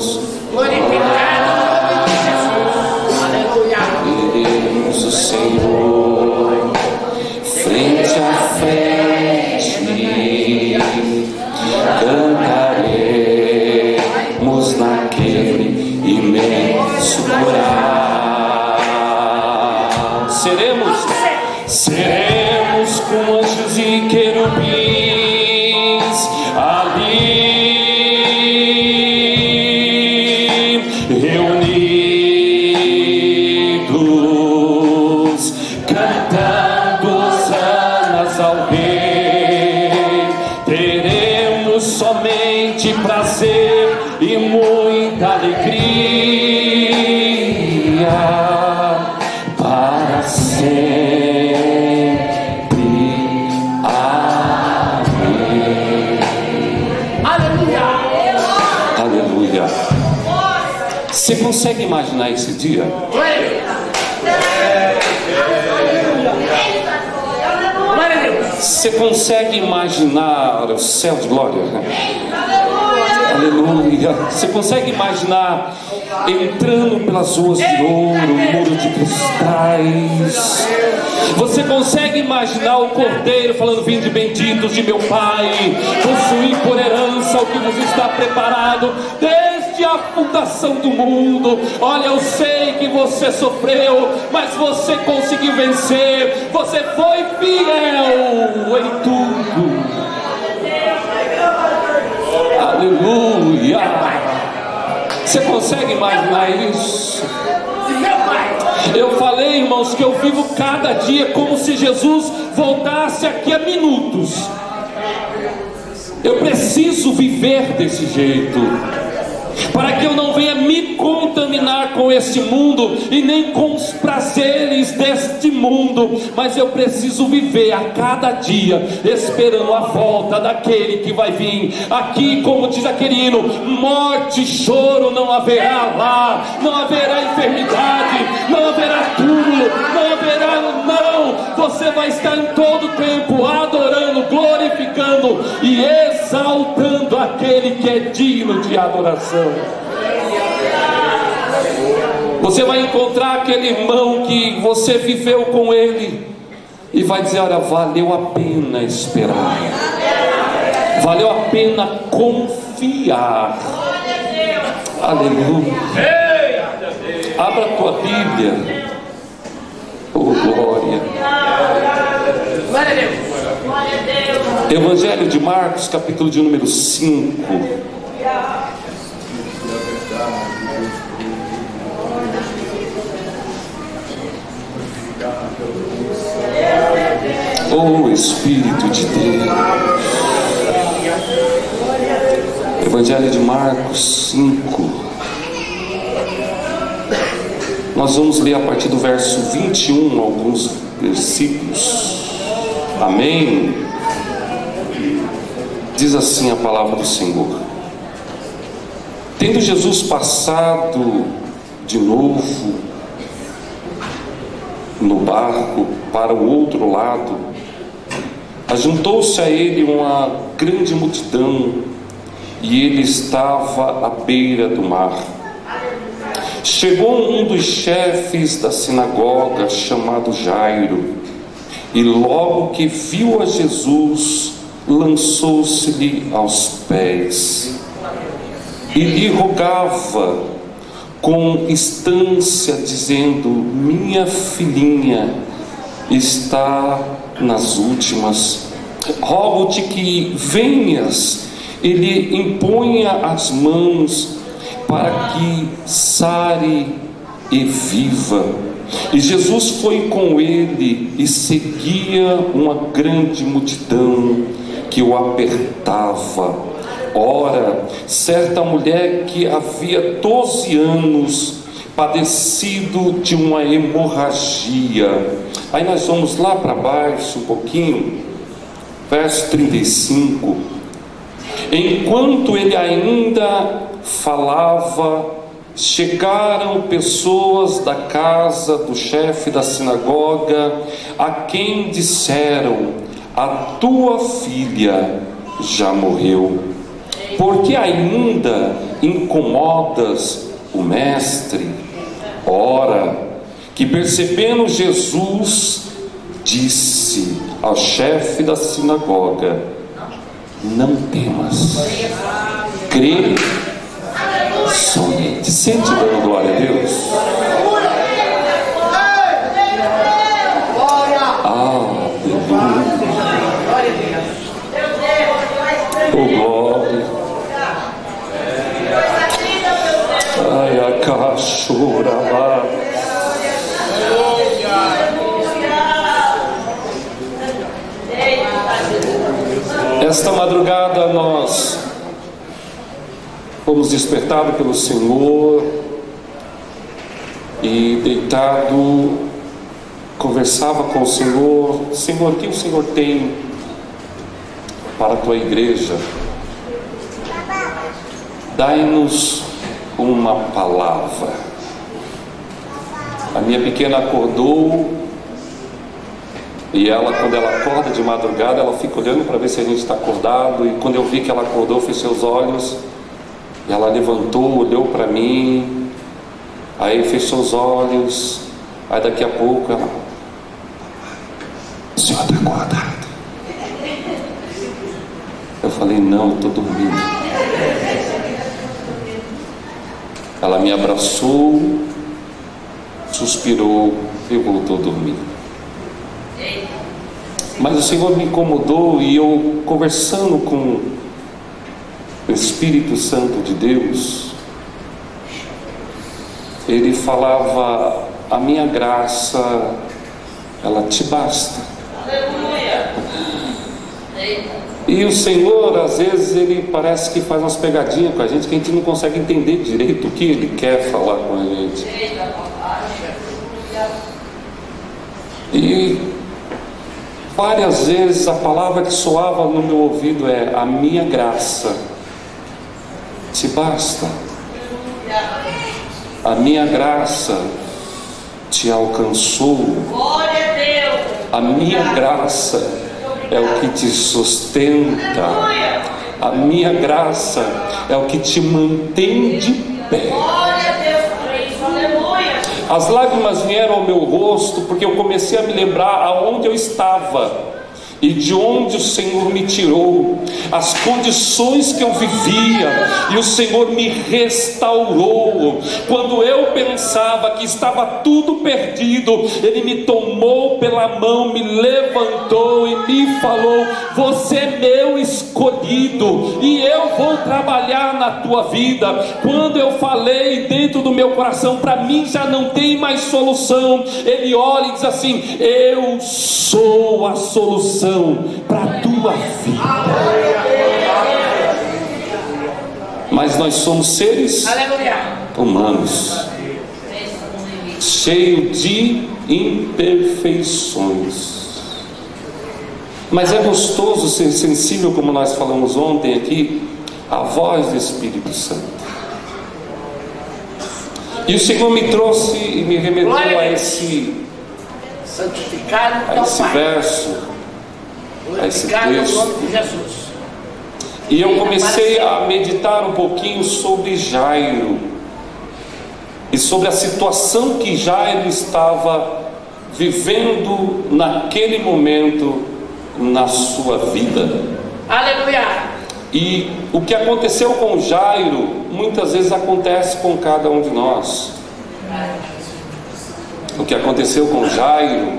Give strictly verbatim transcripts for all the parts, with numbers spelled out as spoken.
seremos glorificados no nome de Jesus. Aleluia. Veremos o Senhor frente a frente, cantaremos naquele imenso coral. Seremos, seremos com anjos e querubins ali reunidos, cantando hosanas ao Rei. Teremos somente prazer e muita alegria para sempre. Amém. Aleluia. Aleluia. Você consegue imaginar esse dia? Você consegue imaginar o céu de glória? Aleluia. Você consegue imaginar entrando pelas ruas de ouro, muro de cristais? Você consegue imaginar o Cordeiro falando: vinde benditos de meu Pai, possuir por herança o que vos está preparado desde a fundação do mundo. Olha, eu sei que você sofreu, mas você conseguiu vencer. Você foi fiel em tudo. Aleluia. Você consegue imaginar isso? Eu falei, irmãos, que eu vivo cada dia como se Jesus voltasse aqui a minutos. Eu preciso viver desse jeito, para que eu não venha me contaminar com este mundo e nem com os prazeres deste mundo, mas eu preciso viver a cada dia esperando a volta daquele que vai vir. Aqui, como diz aquele hino, morte e choro não haverá lá, não haverá enfermidade, não haverá túmulo, não haverá não. Você vai estar em todo tempo adorando, glorificando e exaltando aquele que é digno de adoração. Você vai encontrar aquele irmão que você viveu com ele e vai dizer: olha, valeu a pena esperar, valeu a pena confiar. Aleluia. Abra a tua Bíblia. Oh, glória. Evangelho de Marcos, capítulo de número cinco. Oh, Espírito de Deus. Evangelho de Marcos cinco. Nós vamos ler a partir do verso vinte e um, alguns versículos. Amém. Diz assim a palavra do Senhor: tendo Jesus passado de novo no barco para o outro lado, ajuntou-se a ele uma grande multidão, e ele estava à beira do mar. Chegou um dos chefes da sinagoga, chamado Jairo, e logo que viu a Jesus, lançou-se-lhe aos pés e lhe rogava com instância, dizendo: minha filhinha está nas últimas, rogo-te que venhas e lhe imponha as mãos para que sare e viva. E Jesus foi com ele, e seguia uma grande multidão que o apertava. Ora, certa mulher que havia doze anos padecido de uma hemorragia. Aí nós vamos lá para baixo um pouquinho, verso trinta e cinco. Enquanto ele ainda falava, chegaram pessoas da casa do chefe da sinagoga, a quem disseram: a tua filha já morreu, porque ainda incomodas o mestre? Ora, que percebendo Jesus, disse ao chefe da sinagoga: não temas, crê somente. Sente dando glória a Deus. Aleluia. Oh glória. Ai, a cachorra. Esta madrugada nós fomos despertados pelo Senhor e deitado conversava com o Senhor: Senhor, o que o Senhor tem para a tua igreja? Dai-nos uma palavra. A minha pequena acordou e ela, quando ela acorda de madrugada, ela fica olhando para ver se a gente está acordado. E quando eu vi que ela acordou, fechei os olhos e ela levantou, olhou para mim, aí fechou os olhos. Aí daqui a pouco ela: o senhor está acordado? Eu falei: não, eu estou dormindo. Ela me abraçou, suspirou e voltou a dormir. Mas o Senhor me incomodou, e eu, conversando com o Espírito Santo de Deus, Ele falava: a minha graça, ela te basta. E o Senhor, às vezes, Ele parece que faz umas pegadinhas com a gente, que a gente não consegue entender direito o que Ele quer falar com a gente. E várias vezes a palavra que soava no meu ouvido é: a minha graça te basta. A minha graça te alcançou. A minha graça é o que te sustenta. A minha graça é o que te mantém de pé. As lágrimas vieram ao meu rosto, porque eu comecei a me lembrar aonde eu estava e de onde o Senhor me tirou, as condições que eu vivia, e o Senhor me restaurou. Quando eu pensava que estava tudo perdido, Ele me tomou pela mão, me levantou e me falou: você é meu escolhido e eu vou trabalhar na tua vida. Quando eu falei dentro do meu coração: para mim já não tem mais solução, Ele olha e diz assim: eu sou a solução para a tua vida. Mas nós somos seres humanos, cheios de imperfeições. Mas é gostoso ser sensível, como nós falamos ontem aqui, à voz do Espírito Santo. E o Senhor me trouxe e me remeteu a esse, santificado a esse verso, a esse texto. E eu comecei a meditar um pouquinho sobre Jairo e sobre a situação que Jairo estava vivendo naquele momento na sua vida. Aleluia! E o que aconteceu com Jairo muitas vezes acontece com cada um de nós. O que aconteceu com Jairo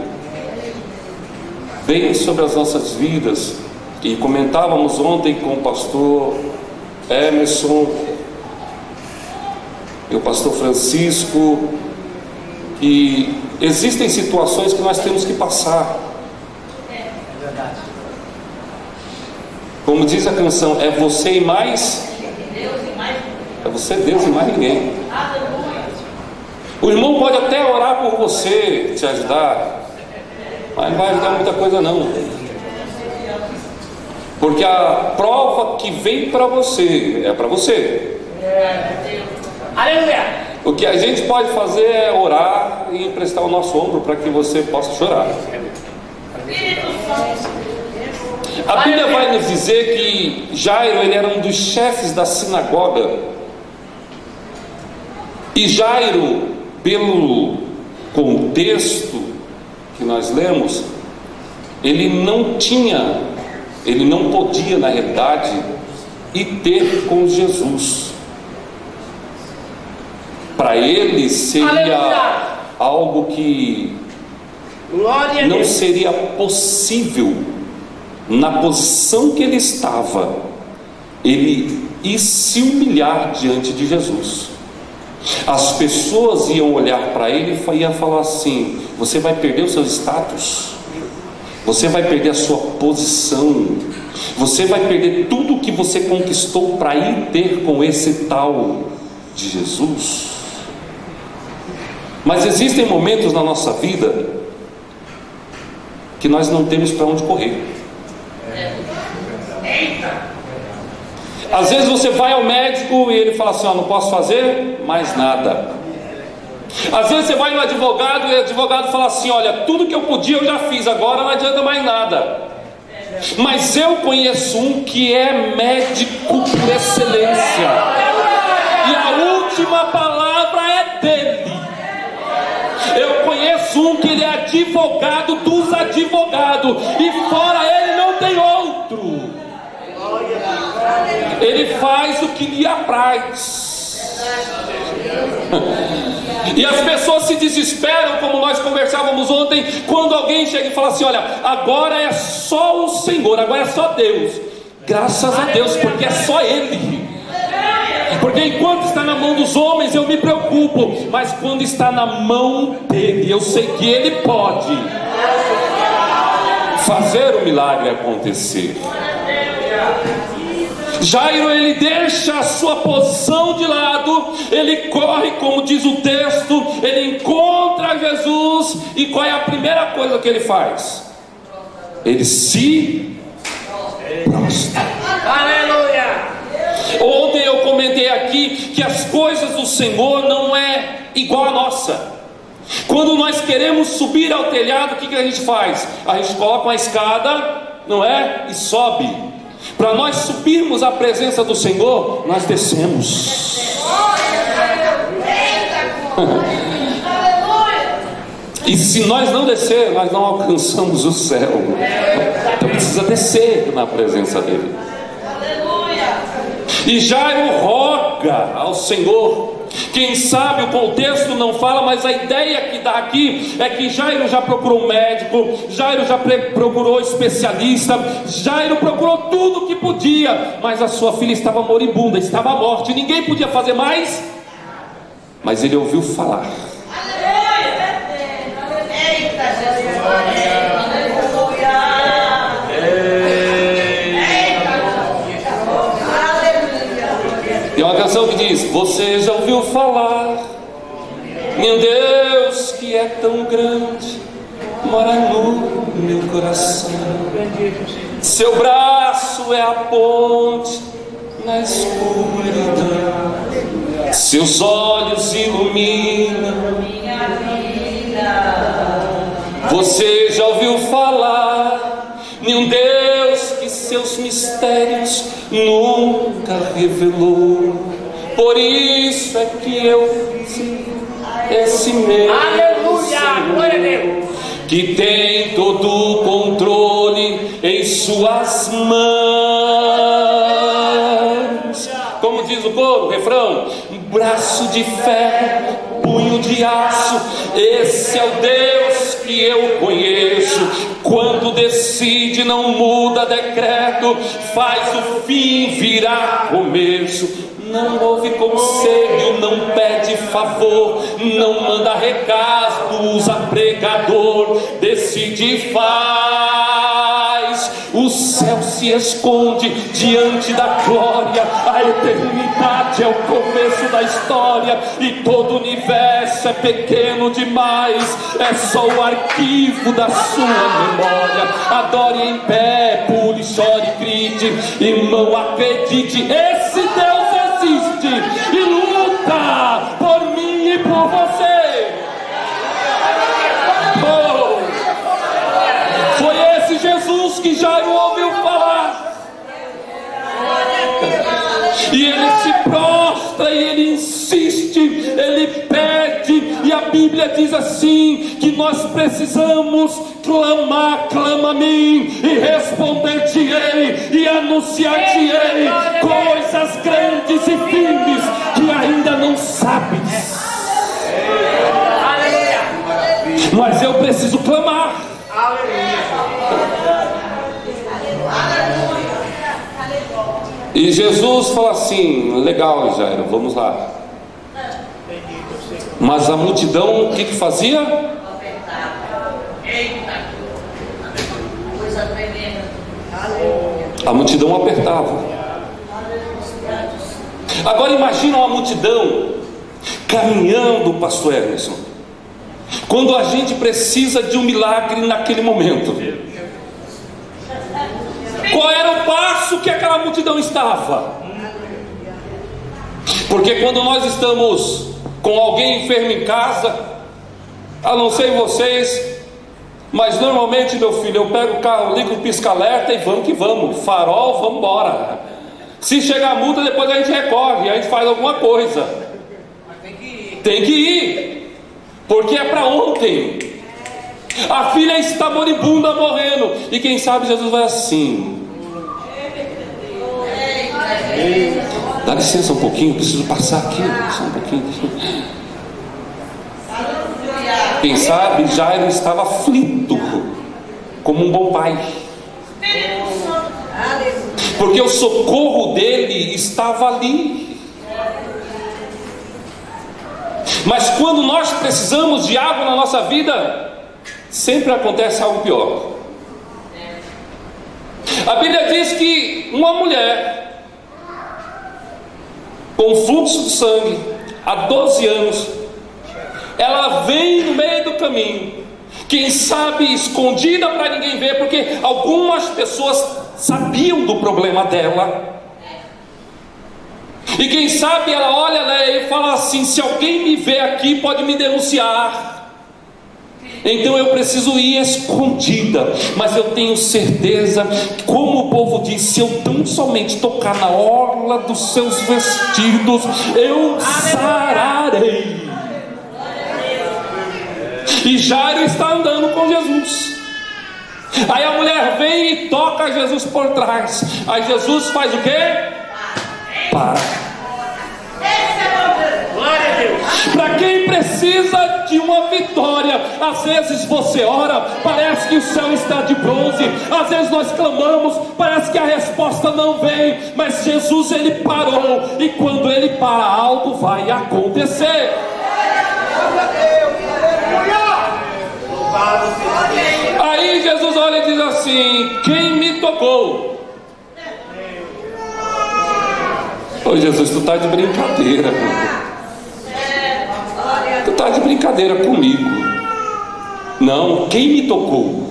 vem sobre as nossas vidas. E comentávamos ontem com o pastor Emerson e o pastor Francisco que existem situações que nós temos que passar. É verdade. Como diz a canção, é você e mais é você, Deus e mais ninguém. O irmão pode até orar por você, te ajudar, mas não vai ajudar muita coisa não. Porque a prova que vem para você é para você. Aleluia! O que a gente pode fazer é orar e emprestar o nosso ombro para que você possa chorar. A Bíblia vai nos dizer que Jairo, ele era um dos chefes da sinagoga. E Jairo, pelo contexto que nós lemos, ele não tinha, ele não podia, na realidade, ir ter com Jesus. Para ele seria Aleluia. Algo que não seria possível, na posição que ele estava, ele ir se humilhar diante de Jesus. As pessoas iam olhar para ele e iam falar assim: você vai perder o seu status, você vai perder a sua posição, você vai perder tudo que você conquistou para ir ter com esse tal de Jesus. Mas existem momentos na nossa vida que nós não temos para onde correr. Às vezes você vai ao médico e ele fala assim: ó, não posso fazer mais nada. Às vezes você vai no advogado e o advogado fala assim: olha, tudo que eu podia eu já fiz, agora não adianta mais nada. Mas eu conheço um que é médico por excelência, e a última palavra é dele. Eu conheço um que ele é advogado dos advogados, e fora ele não tem outro. Ele faz o que lhe apraz. E as pessoas se desesperam, como nós conversávamos ontem, quando alguém chega e fala assim: olha, agora é só o Senhor, agora é só Deus. Graças a Deus, porque é só Ele. Porque enquanto está na mão dos homens eu me preocupo, mas quando está na mão dele, eu sei que ele pode fazer o milagre acontecer. Jairo, ele deixa a sua posição de lado, ele corre, como diz o texto, ele encontra Jesus, e qual é a primeira coisa que ele faz? Ele se prostra. Aleluia! Ontem eu comentei aqui que as coisas do Senhor não é igual a nossa. Quando nós queremos subir ao telhado, o que, que a gente faz? A gente coloca uma escada, não é? E sobe. Para nós subirmos à presença do Senhor, nós descemos. E se nós não descer, nós não alcançamos o céu. Então precisa descer na presença dele. E Jairo roga ao Senhor. Quem sabe o contexto não fala, mas a ideia que dá aqui é que Jairo já procurou um médico, Jairo já procurou especialista, Jairo procurou tudo que podia, mas a sua filha estava moribunda, estava à morte, ninguém podia fazer mais. Mas ele ouviu falar. Tem uma canção que diz: você já ouviu falar, meu Deus que é tão grande, mora no meu coração. Seu braço é a ponte na escuridão, seus olhos iluminam minha vida. Você já ouviu falar de um Deus que seus mistérios nunca revelou. Por isso é que eu sigo esse meu Senhor, que tem todo o controle em suas mãos. Como diz o coro, o refrão: braço de ferro, punho de aço, esse é o Deus que eu conheço. Quando decide não muda decreto, faz o fim virar começo. Não ouve conselho, não pede favor, não manda recado, usa pregador, decide e faz. O céu se esconde diante da glória, a eternidade é o começo da história, e todo o universo é pequeno demais, é só o arquivo da sua memória. Adore em pé, pule, chore, grite, irmão, acredite, esse Deus existe e luta por mim e por você. Oh, foi esse Jesus que Jairo ouviu falar. E ele se prostra e ele insiste, ele pede, e a Bíblia diz assim: que nós precisamos clamar, clama a mim, e responder-te-ei, e anunciar-te-ei coisas grandes e firmes que ainda não sabes. Mas eu preciso clamar. E Jesus fala assim: legal, Jairo, vamos lá. Mas a multidão, o que que fazia? A multidão apertava. Agora imagina uma multidão caminhando, pastor Emerson, quando a gente precisa de um milagre naquele momento. Qual era o passo que aquela multidão estava? Porque quando nós estamos com alguém enfermo em casa, a não ser vocês, mas normalmente, meu filho, eu pego o carro, ligo o pisca-alerta e vamos que vamos, farol, vamos embora. Se chegar a multa, depois a gente recorre, a gente faz alguma coisa. Tem que ir, tem que ir, porque é para ontem. A filha está moribunda, morrendo, e quem sabe Jesus vai assim: dá licença um pouquinho, preciso passar aqui, só um pouquinho. Quem sabe Jairo estava aflito, como um bom pai, porque o socorro dele estava ali. Mas quando nós precisamos de algo na nossa vida, sempre acontece algo pior. A Bíblia diz que uma mulher com fluxo de sangue há doze anos, ela vem no meio do caminho, quem sabe escondida para ninguém ver, porque algumas pessoas sabiam do problema dela, e quem sabe ela olha, né, e fala assim: se alguém me vê aqui pode me denunciar, então eu preciso ir escondida. Mas eu tenho certeza, como o povo diz, se eu tão somente tocar na orla dos seus vestidos, eu sararei. E Jairo está andando com Jesus. Aí a mulher vem e toca Jesus por trás. Aí Jesus faz o quê? Para. Para quem precisa de uma vitória, às vezes você ora, parece que o céu está de bronze, às vezes nós clamamos, parece que a resposta não vem, mas Jesus, ele parou, e quando ele para, algo vai acontecer. Aí Jesus olha e diz assim: quem me tocou? Ô Jesus, tu tá de brincadeira, tu tá de brincadeira comigo. Não, quem me tocou?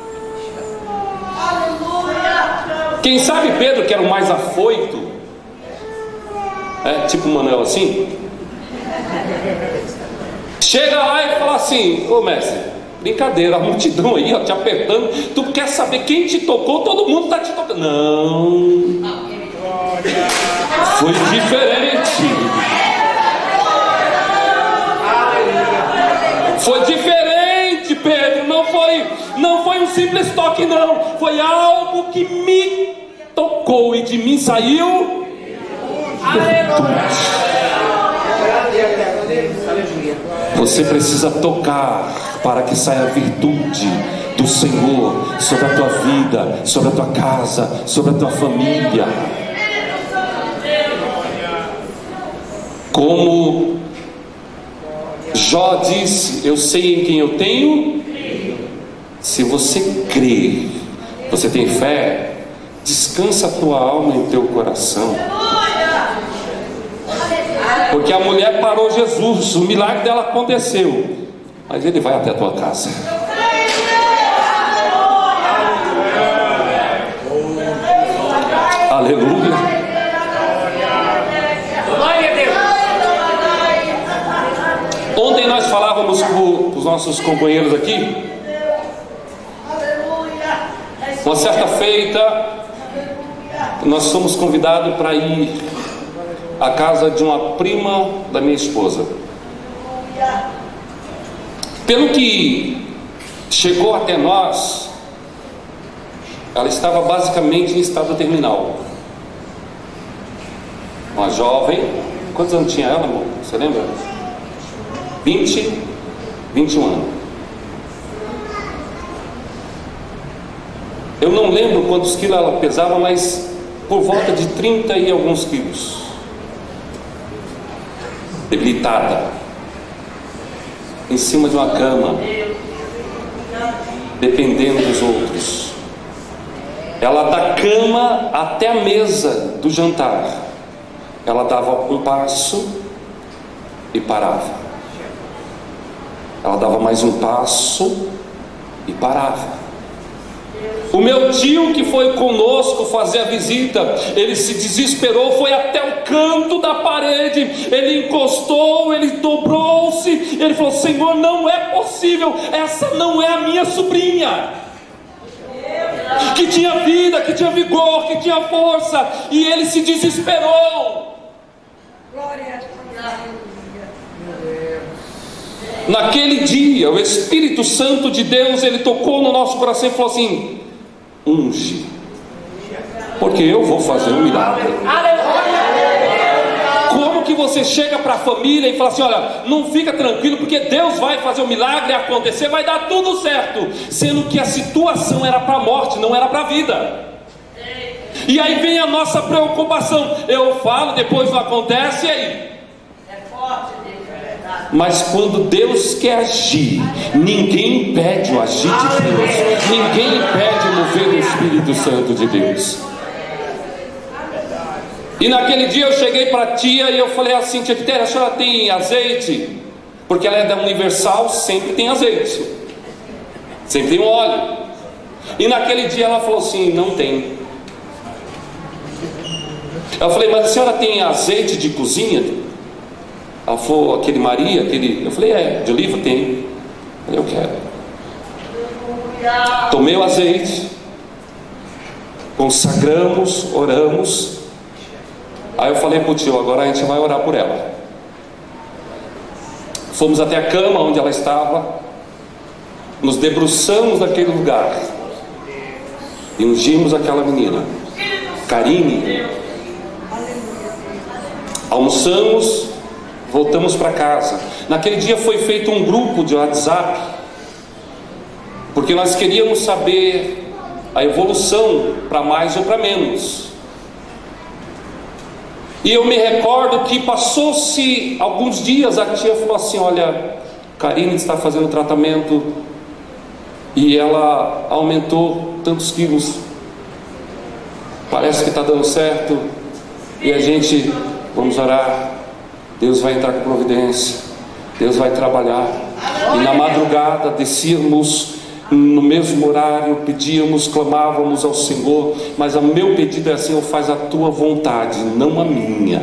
Quem sabe Pedro, que era o mais afoito, é tipo Manuel assim, chega lá e fala assim: ô mestre, brincadeira, a multidão aí, ó, te apertando, tu quer saber quem te tocou? Todo mundo está te tocando. Não, foi diferente. Foi diferente, Pedro. Não foi, não foi um simples toque, não. Foi algo que me tocou, e de mim saiu. Você precisa tocar para que saia a virtude do Senhor sobre a tua vida, sobre a tua casa, sobre a tua família. Como Jó disse: eu sei em quem eu tenho. Se você crê, você tem fé, descansa a tua alma em teu coração. Porque a mulher parou Jesus, o milagre dela aconteceu, mas ele vai até a tua casa. Aleluia. Ontem nós falávamos com os nossos companheiros aqui. Uma certa feita, nós fomos convidados para ir à casa de uma prima da minha esposa. Pelo que chegou até nós, ela estava basicamente em estado terminal. Uma jovem, quantos anos tinha ela, amor? Você lembra? vinte, vinte e um anos. Eu não lembro quantos quilos ela pesava, mas por volta de trinta e alguns quilos. Debilitada, em cima de uma cama, dependendo dos outros. Ela da cama até a mesa do jantar, ela dava um passo e parava. Ela dava mais um passo e parava. O meu tio que foi conosco fazer a visita, ele se desesperou, foi até o canto da parede, ele encostou, ele dobrou-se, ele falou: Senhor, não é possível, essa não é a minha sobrinha, que tinha vida, que tinha vigor, que tinha força, e ele se desesperou. Naquele dia, o Espírito Santo de Deus, ele tocou no nosso coração e falou assim: unge, porque eu vou fazer um milagre. Como que você chega para a família e fala assim: olha, não fica tranquilo, porque Deus vai fazer o milagre acontecer, vai dar tudo certo, sendo que a situação era para a morte, não era para a vida. E aí vem a nossa preocupação. Eu falo, depois não acontece, e aí? Mas quando Deus quer agir, ninguém impede o agir de Deus, ninguém impede o mover do Espírito Santo de Deus. E naquele dia eu cheguei para a tia e eu falei assim: tia Quitéria, a senhora tem azeite? Porque ela é da Universal, sempre tem azeite, sempre tem óleo. E naquele dia ela falou assim: não tem. Eu falei: mas a senhora tem azeite de cozinha? Ela falou: aquele Maria, aquele... Eu falei: é, de oliva tem. Eu falei: eu quero. Tomei o azeite, consagramos, oramos. Aí eu falei para o tio: agora a gente vai orar por ela. Fomos até a cama onde ela estava, nos debruçamos naquele lugar e ungimos aquela menina, Karine. Almoçamos, voltamos para casa. Naquele dia foi feito um grupo de WhatsApp, porque nós queríamos saber a evolução, para mais ou para menos. E eu me recordo que passou-se alguns dias, a tia falou assim: olha, Karine está fazendo tratamento e ela aumentou tantos quilos, parece que está dando certo, e a gente, vamos orar, Deus vai entrar com providência, Deus vai trabalhar. E na madrugada descíamos no mesmo horário, pedíamos, clamávamos ao Senhor. Mas o meu pedido é: Senhor, faz a tua vontade, não a minha.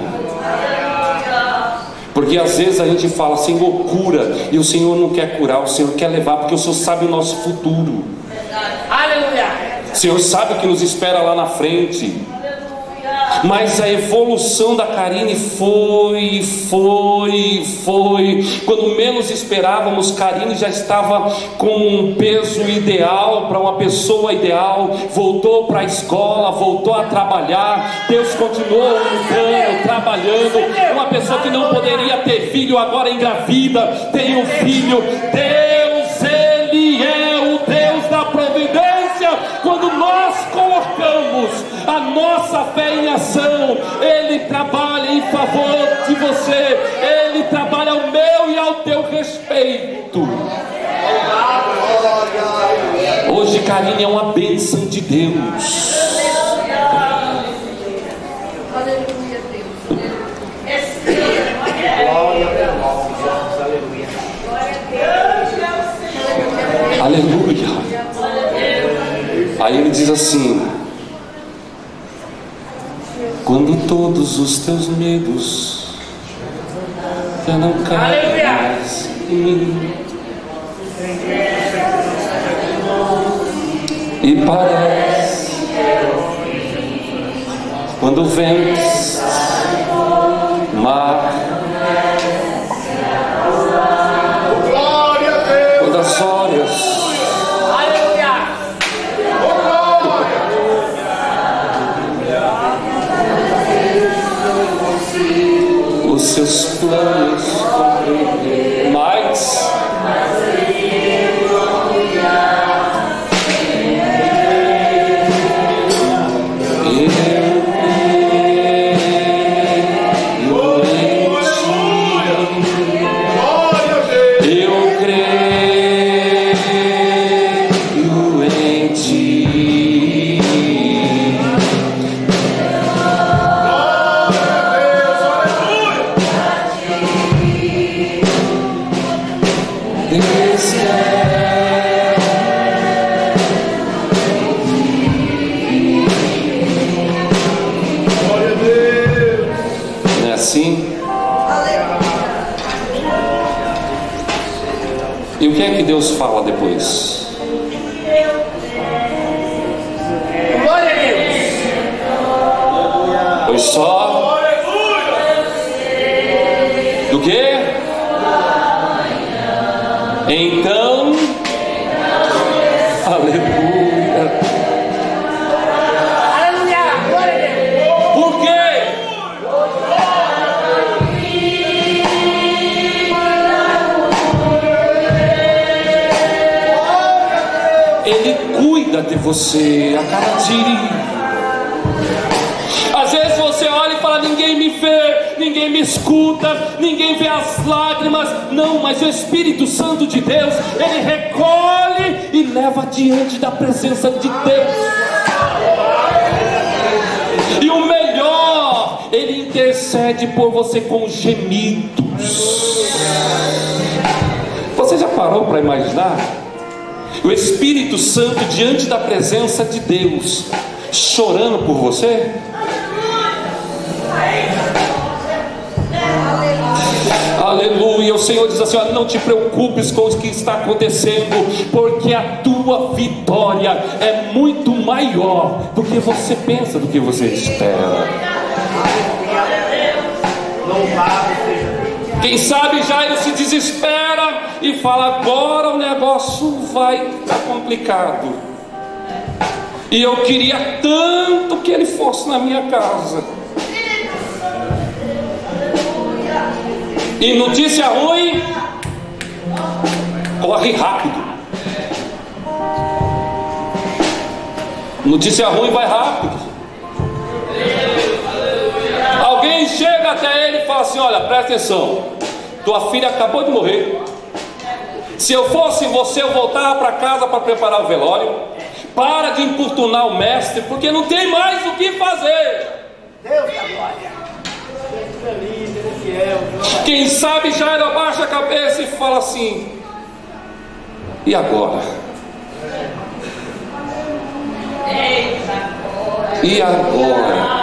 Porque às vezes a gente fala: Senhor, cura, e o Senhor não quer curar, o Senhor quer levar, porque o Senhor sabe o nosso futuro. Aleluia. O Senhor sabe o que nos espera lá na frente. Mas a evolução da Karine foi, foi, foi. Quando menos esperávamos, Karine já estava com um peso ideal para uma pessoa ideal. Voltou para a escola, voltou a trabalhar. Deus continuou lutando, trabalhando. Uma pessoa que não poderia ter filho, agora engravida, tem um filho. Deus, Ele é o Deus da providência. Quando nós colocamos a nossa fé em ação, Ele trabalha em favor de você, Ele trabalha ao meu e ao teu respeito. Hoje Karine é uma bênção de Deus. Aleluia. Aí ele diz assim: quando todos os teus medos já não cabem mais em mim, e parece quando o vento Mas Deus fala depois. Glória a Deus. Pois só do que? Então, aleluia. Aleluia. Glória a Deus. Por quê? Ele cuida de você a cada dia. Às vezes você olha e fala: ninguém me vê, ninguém me escuta, ninguém vê as lágrimas. Não, mas o Espírito Santo de Deus, ele recolhe e leva diante da presença de Deus. E o melhor, ele intercede por você com gemidos. Você já parou para imaginar? O Espírito Santo diante da presença de Deus, chorando por você? Aleluia. O Senhor diz assim: olha, não te preocupes com o que está acontecendo, porque a tua vitória é muito maior do que você pensa, do que você espera. Quem sabe Jairo se desespera e fala: agora o negócio vai ficar complicado. E eu queria tanto que ele fosse na minha casa. E notícia ruim, corre rápido. Notícia ruim vai rápido. Alguém chega até ele e fala assim: olha, presta atenção, tua filha acabou de morrer. Se eu fosse você, eu voltava para casa para preparar o velório. Para de importunar o mestre, porque não tem mais o que fazer. Deus da glória. Quem sabe Jairo abaixa a cabeça e fala assim: e agora? E agora?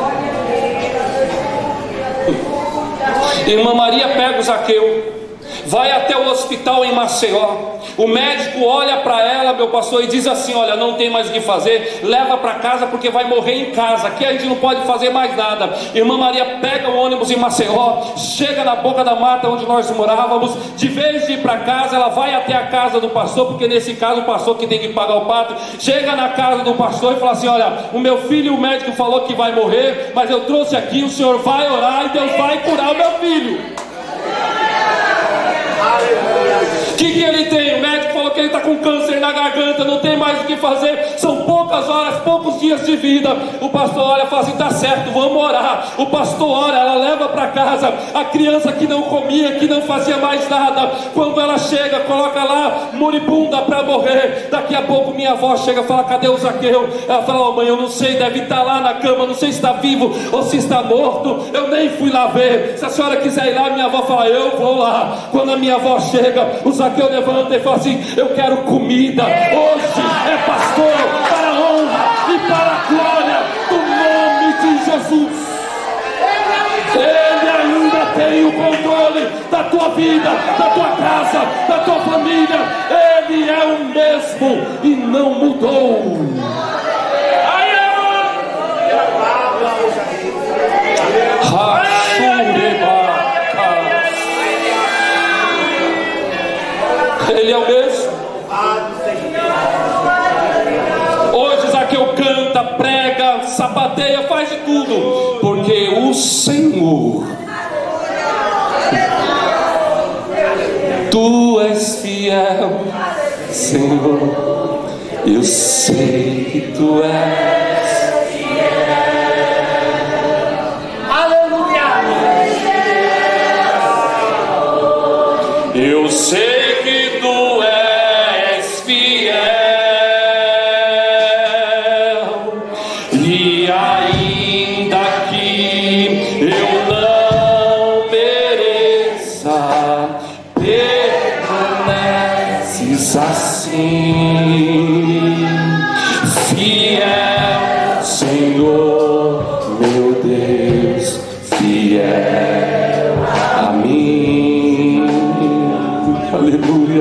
Irmã Maria pega o Zaqueu, vai até o hospital em Maceió. O médico olha para ela, meu pastor, e diz assim: olha, não tem mais o que fazer, leva para casa porque vai morrer em casa, aqui a gente não pode fazer mais nada. Irmã Maria pega o ônibus em Maceió, chega na boca da mata onde nós morávamos. De vez de ir para casa, ela vai até a casa do pastor, porque nesse caso o pastor que tem que pagar o pato. Chega na casa do pastor e fala assim: olha, o meu filho, o médico falou que vai morrer, mas eu trouxe aqui, o senhor vai orar e Deus vai curar o meu filho. O que, que ele tem? O médico falou que ele está com câncer na garganta, não tem mais o que fazer, são poucas horas, poucos dias de vida. O pastor olha e fala assim: tá certo, vamos orar. O pastor ora, ela leva para casa a criança que não comia, que não fazia mais nada. Quando ela chega, coloca lá moribunda para morrer. Daqui a pouco minha avó chega e fala: cadê o Zaqueu? Ela fala: oh, mãe, eu não sei, deve estar lá na cama, não sei se está vivo ou se está morto, eu nem fui lá ver. Se a senhora quiser ir lá, minha avó fala: eu vou lá. Quando a minha avó chega, o Zaqueu levanta e fala assim: eu quero comida. Hoje é pastor para a honra e para a glória do nome de Jesus. Ele ainda tem o controle da tua vida, da tua casa, da tua família. Ele é o mesmo e não mudou. Ele é o mesmo. Hoje Zaqueu canta, prega, sapateia, faz de tudo, porque o Senhor Tu és fiel, Senhor. Eu sei que Tu és Aleluia. Eu sei que Tu és fiel, e ainda que eu não mereça, permaneces assim, fiel, Senhor, meu Deus, fiel a mim. Aleluia.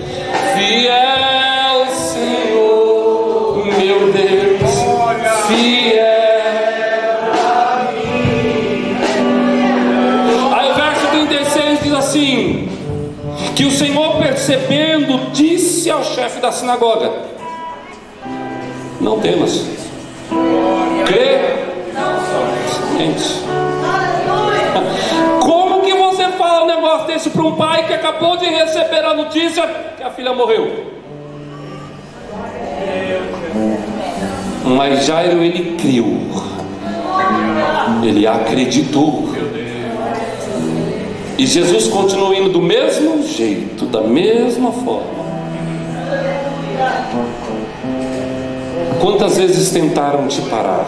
Fiel, Senhor, meu Deus, fiel a mim. Aí o verso trinta e seis diz assim: que o Senhor, percebendo, disse ao chefe da sinagoga: não temas. Crê? Gente, como que você fala um negócio desse para um pai que acabou de receber a notícia que a filha morreu? Mas Jairo, ele creu, ele acreditou, e Jesus continuou indo do mesmo jeito, da mesma forma. Quantas vezes tentaram te parar?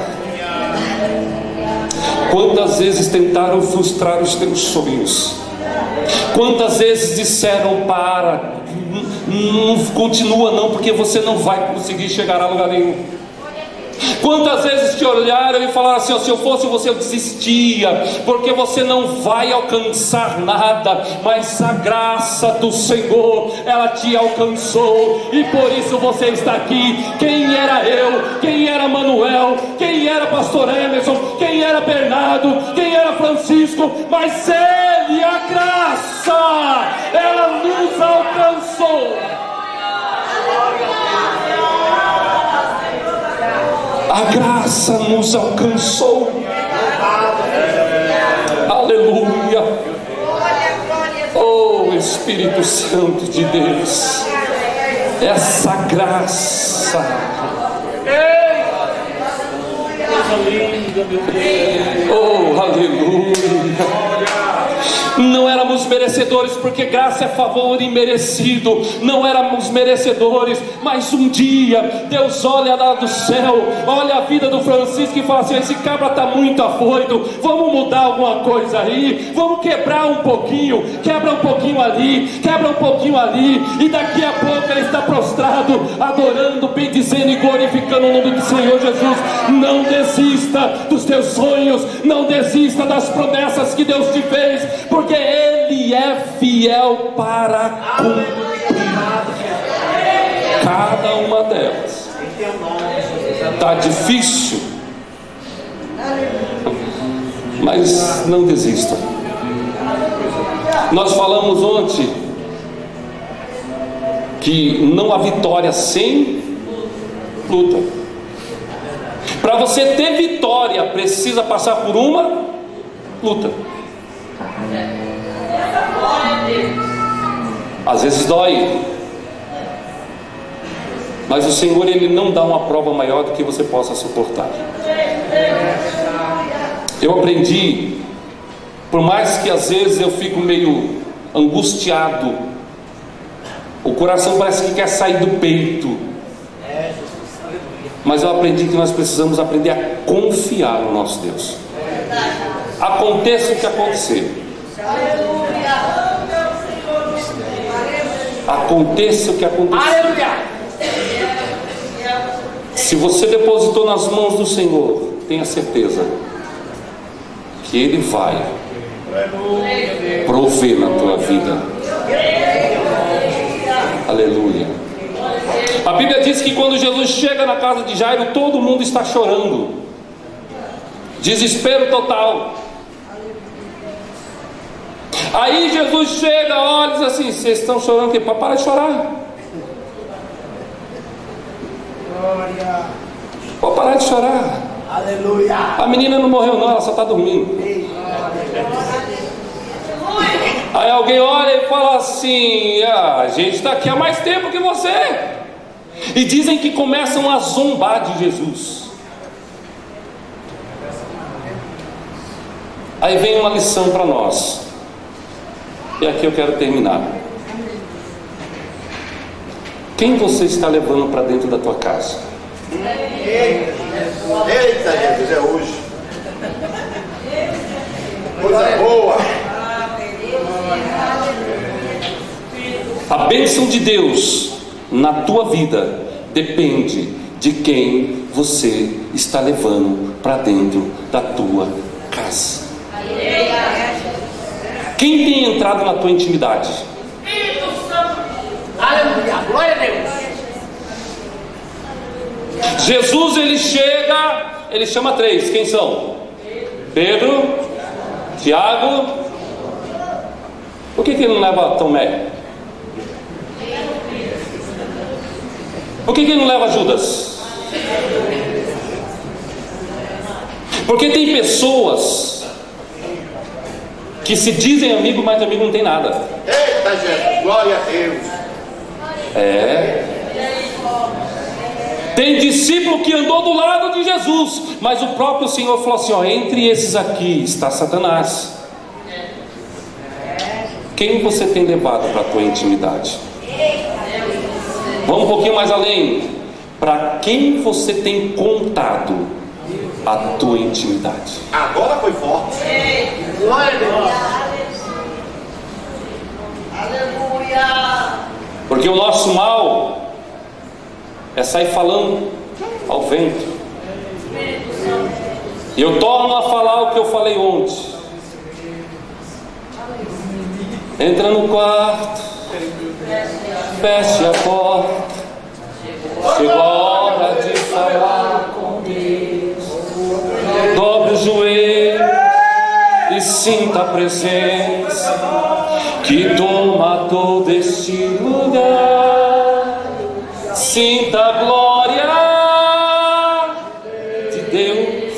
Quantas vezes tentaram frustrar os teus sonhos? Quantas vezes disseram: para, não, não continua não, porque você não vai conseguir chegar a lugar nenhum? Quantas vezes te olharam e falaram assim: oh, se eu fosse você eu desistia, porque você não vai alcançar nada. Mas a graça do Senhor, ela te alcançou, e por isso você está aqui. Quem era eu? Quem era Manuel? Quem era pastor Emerson? Quem era Bernardo? Quem era Francisco? Mas ele, a graça, ela nos alcançou. A graça nos alcançou. Aleluia. Oh Espírito Santo de Deus, essa graça. Oh, aleluia. Não éramos merecedores, porque graça é favor imerecido. Não éramos merecedores, mas um dia Deus olha lá do céu, olha a vida do Francisco e fala assim: esse cabra está muito afoito, vamos mudar alguma coisa aí, vamos quebrar um pouquinho, quebra um pouquinho ali, quebra um pouquinho ali, e daqui a pouco ele está prostrado, adorando, bendizendo e glorificando o nome do Senhor Jesus. Não desista dos teus sonhos, não desista das promessas que Deus te fez, porque Ele é fiel para cumprir cada uma delas. Está difícil, mas não desista. Nós falamos ontem que não há vitória sem luta. Para você ter vitória, precisa passar por uma luta. Às vezes dói, mas o Senhor, Ele não dá uma prova maior do que você possa suportar. Eu aprendi, por mais que às vezes eu fico meio angustiado, o coração parece que quer sair do peito, mas eu aprendi que nós precisamos aprender a confiar no nosso Deus. Aconteça o que acontecer, aconteça o que acontecer, se você depositou nas mãos do Senhor, tenha certeza que Ele vai prover na tua vida. Aleluia. A Bíblia diz que quando Jesus chega na casa de Jairo, todo mundo está chorando, desespero total. Aí Jesus chega, olha e diz assim: vocês estão chorando aqui? Para de chorar. Pode parar de chorar. Aleluia. A menina não morreu não, ela só está dormindo. Aí alguém olha e fala assim: ah, a gente está aqui há mais tempo que você. E dizem que começam a zombar de Jesus. Aí vem uma lição para nós, e aqui eu quero terminar. Quem você está levando para dentro da tua casa? Eita, Jesus, é hoje. Coisa boa. A bênção de Deus na tua vida depende de quem você está levando para dentro da tua casa. Quem tem entrado na tua intimidade? Aleluia, glória a Deus. Jesus, ele chega, ele chama três. Quem são? Pedro, Tiago. Por que que ele não leva Tomé? Por que que ele não leva Judas? Porque tem pessoas que se dizem amigo, mas amigo não tem nada. Eita, Jesus, glória a Deus. É. Tem discípulo que andou do lado de Jesus, mas o próprio Senhor falou assim: ó, entre esses aqui está Satanás. Quem você tem levado para a tua intimidade? Vamos um pouquinho mais além. Para quem você tem contado a tua intimidade? Agora foi forte. Glória a Deus. Aleluia. Porque o nosso mal é sair falando ao vento. E eu torno a falar o que eu falei ontem. Entra no quarto, feche a porta. Chegou a hora de falar com Deus. Dobre o joelho e sinta a presença que toma todo este lugar. Sinta a glória de Deus.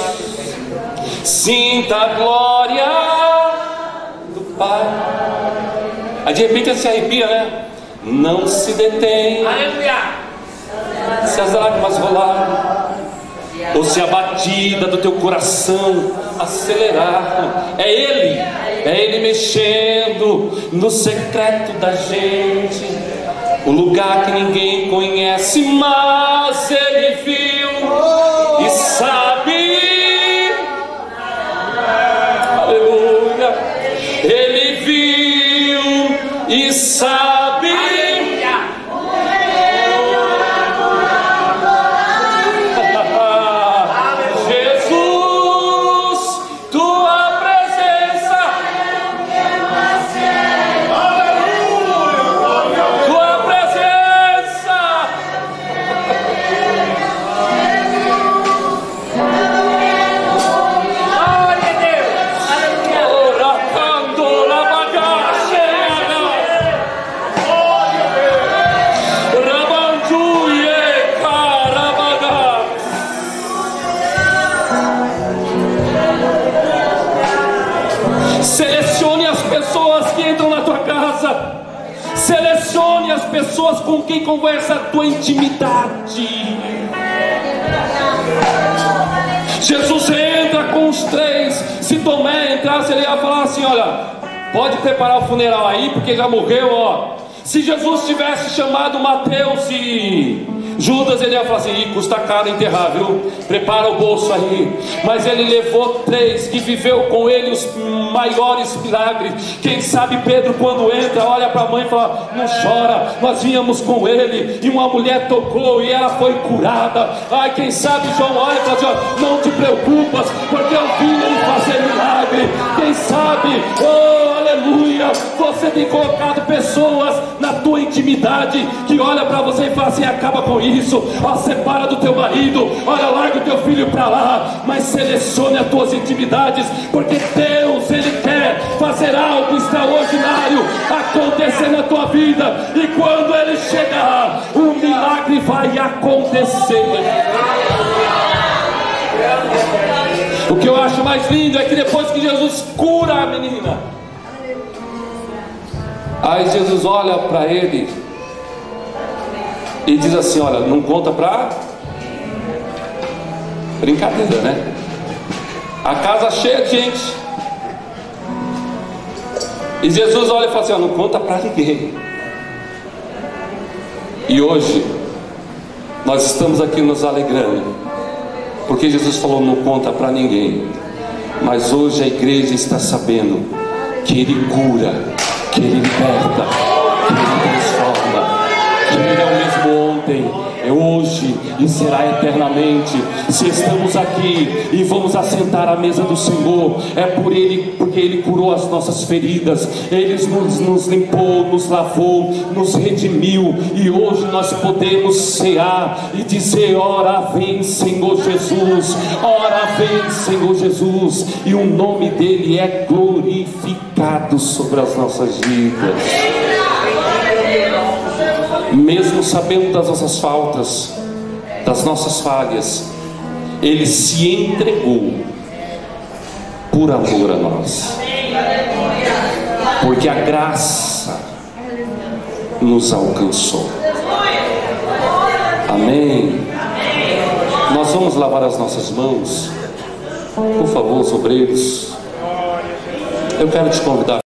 Sinta a glória do Pai. Aí de repente se arrepia, né? Não se detém. Aleluia. Se as lágrimas rolarem, ou se a batida do teu coração acelerar, é Ele, é Ele mexendo no secreto da gente, o lugar que ninguém conhece, mas Ele viu e sabe. Aleluia. Ele viu e sabe. Selecione as pessoas que entram na tua casa. Selecione as pessoas com quem conversa a tua intimidade. Jesus entra com os três. Se Tomé entrasse, ele ia falar assim: olha, pode preparar o funeral aí, porque já morreu, ó. Se Jesus tivesse chamado Mateus e Judas, ele ia falar assim: Ih, custa caro enterrar, viu? Prepara o bolso aí. Mas ele levou três que viveu com ele os maiores milagres. Quem sabe Pedro, quando entra, olha para a mãe e fala: não chora, nós vínhamos com ele, e uma mulher tocou e ela foi curada. Ai, quem sabe João olha e fala assim: não te preocupas, porque eu vim ele fazer milagre. Quem sabe, oh aleluia, você tem colocado pessoas na tua intimidade que olha para você e fala assim: acaba com isso, ó, separa do teu marido, olha, larga o teu filho para lá. Mas selecione as tuas intimidades, porque Deus, Ele quer fazer algo extraordinário acontecer na tua vida, e quando Ele chegar, o milagre vai acontecer. O que eu acho mais lindo é que depois que Jesus cura a menina, Aí Jesus olha para ele e diz assim: olha, não conta para... Brincadeira, né? A casa cheia de gente. E Jesus olha e fala assim: ó, não conta para ninguém. E hoje nós estamos aqui nos alegrando, porque Jesus falou: não conta para ninguém. Mas hoje a igreja está sabendo que Ele cura, que Ele liberta, que Ele transforma, que Ele é o mesmo ontem, é hoje e será eternamente. Se estamos aqui e vamos assentar à mesa do Senhor, é por Ele, porque Ele curou as nossas feridas, Ele nos, nos limpou, nos lavou, nos redimiu, e hoje nós podemos cear e dizer: ora vem Senhor Jesus, ora vem Senhor Jesus, e o nome dEle é glorificado sobre as nossas vidas. Mesmo sabendo das nossas faltas, das nossas falhas, Ele se entregou por amor a nós, porque a graça nos alcançou. Amém. Nós vamos lavar as nossas mãos. Por favor, os obreiros, eu quero te convidar.